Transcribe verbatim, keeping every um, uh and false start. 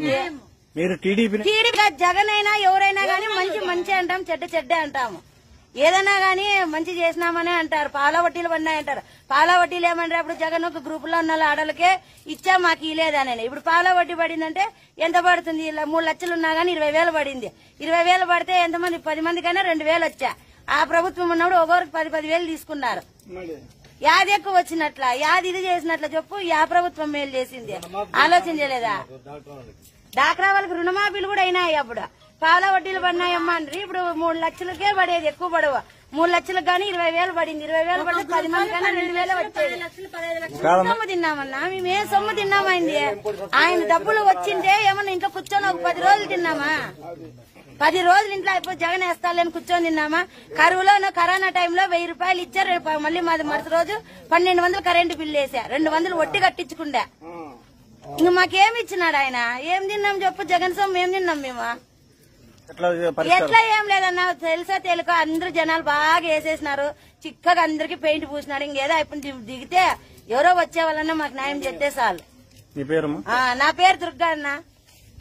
మీరు TDP TDP Jagan అయినా ఎవరైనా గానీ మంచి మంచి అంటాం, చెడ్డ చెడ్డే అంటాము. ఏదైనా గానీ మంచి చేసినామనే అంటారు. పాల వడ్డీలు పడినాయి అంటారు. పాల వడ్డీలు ఏమంటారు? అప్పుడు జగన్ ఒక గ్రూప్ లో ఉన్న ఆడలకే ఇచ్చా, మాకు ఇలేదని. ఇప్పుడు పాల వడ్డీ పడిందంటే ఎంత పడుతుంది? ఇలా మూడు లక్షలు ఉన్నా గానీ ఇరవై వేలు పడింది. ఇరవై వేలు పడితే ఎంతమంది? పది మందికైనా రెండు వేలు వచ్చా. ఆ ప్రభుత్వం ఉన్నప్పుడు ఒకరికి పది పది వేలు తీసుకున్నారు. యాది ఎక్కువ వచ్చినట్ల, యాది ఇది చేసినట్ల చెప్పు. యా ప్రభుత్వం మేలు చేసింది? ఆలోచన చేయలేదా? డాక్రా వాళ్ళకి రుణమాఫీలు కూడా అయినాయి. అప్పుడు పాల వడ్డీలు పడినాయమ్మా అండ్రి. ఇప్పుడు మూడు లక్షలకే పడేది, ఎక్కువ పడవ. మూడు లక్షలకు గానీ ఇరవై వేలు పడింది. ఇరవై వేలు పడితే పది మంది కన్నా రెండు వేలు వచ్చేది. సొమ్ము తిన్నామన్నా మేము. ఏ సొమ్ము తిన్నామైంది? ఆయన డబ్బులు వచ్చింటే ఏమన్నా ఇంకా కూర్చొని ఒక పది రోజులు తిన్నామా? పది రోజులు ఇంట్లో అయిపోయి జగన్ వేస్తాలని కూర్చొని తిన్నామా? కరువులో కరోనా టైంలో వెయ్యి రూపాయలు ఇచ్చారు. మళ్ళీ మాది మరుసటి రోజు పన్నెండు వందలు కరెంటు బిల్లు వేసా. రెండు వందలు వడ్డీ కట్టించుకుంటా. ఇంక మాకేమి ఇచ్చినాడు ఆయన? ఏం తిన్నాం చెప్పు? జగన్ సొమ్ము ఏం తిన్నాం మేము? ఎట్లా ఏం లేదన్నా, తెలుసా తెలుకో అందరు జనాలు బాగా వేసేసినారు. చిక్కగా అందరికి పెయింట్ పూసినాడు. ఇంకేదో అయిపోయి దిగితే ఎవరో వచ్చే వాళ్ళన్నా మాకు న్యాయం చేస్తే చాలు. నా పేరు దుర్గా అన్న.